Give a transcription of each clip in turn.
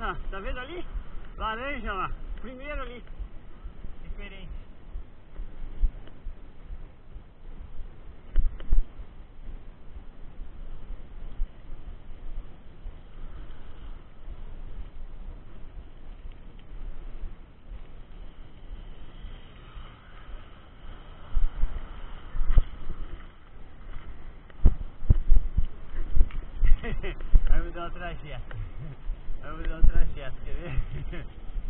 ó. Tá vendo ali? Laranja lá. Primeiro ali. Diferente. Vai mudar o trajeto. Vai mudar o trajeto, quer ver?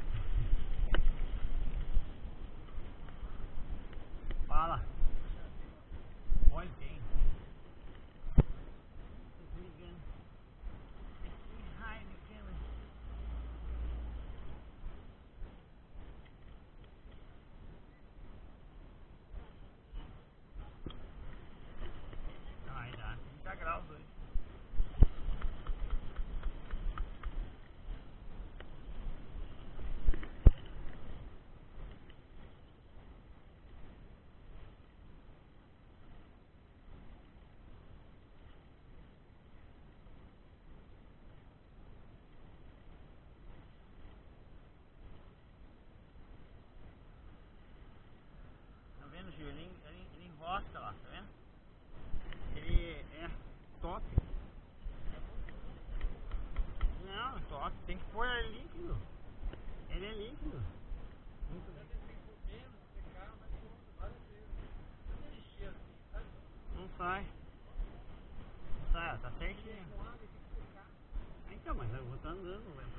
Fala. Olha, tem. Desligando. Que raio de câmera. Ai, dá 30 graus hoje. Tá vendo, Gil? Ele enrosca lá, tá vendo? Ele é top. Não, top. Tem que pôr ele líquido. Ele é líquido. Não sai. Não sai, ó, tá certinho. Então, mas eu vou estar andando, velho.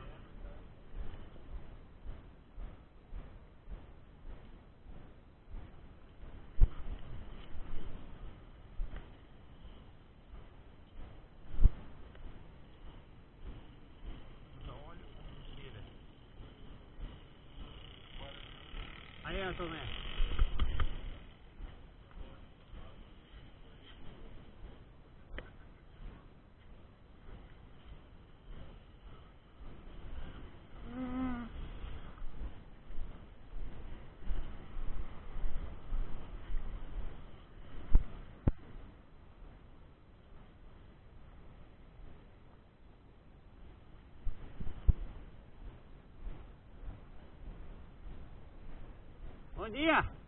Aí, Antônio. Bom dia!